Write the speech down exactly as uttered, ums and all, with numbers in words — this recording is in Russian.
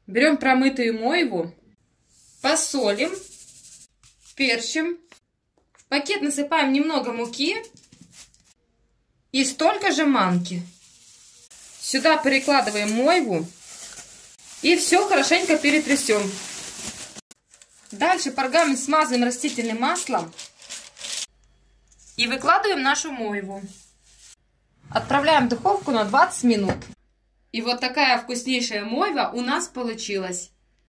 Берем промытую мойву, посолим, перчим. В пакет насыпаем немного муки и столько же манки. Сюда перекладываем мойву и все хорошенько перетрясем. Дальше пергамент смазываем растительным маслом и выкладываем нашу мойву. Отправляем в духовку на двадцать минут. И вот такая вкуснейшая мойва у нас получилась.